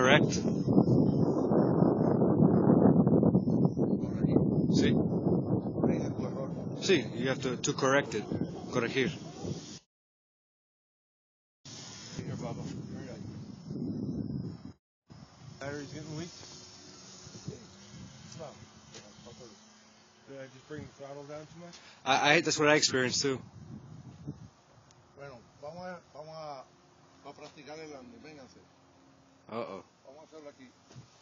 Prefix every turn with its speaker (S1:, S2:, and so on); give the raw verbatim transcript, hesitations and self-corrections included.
S1: correct. Sí. Sí, you have to, to correct it. Corregir.
S2: Here, Bubba. Battery's getting weak. Stop. Did I just bring the throttle down too much?
S1: I, I that's what I experienced too.
S3: Bueno, vamos a, vamos a, a practicar el landing, vénganse.
S1: Uh oh.
S3: Vamos a hacerlo aquí.